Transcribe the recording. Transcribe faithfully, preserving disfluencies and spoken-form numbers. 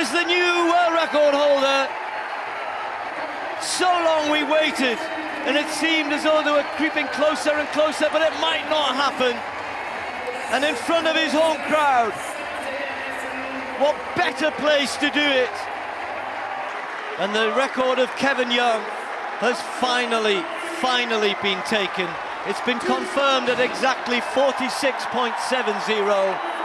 is the new world record holder. So long we waited, and it seemed as though they were creeping closer and closer, but it might not happen. And in front of his home crowd, what better place to do it? And the record of Kevin Young has finally, finally been taken. It's been confirmed at exactly forty-six point seven zero.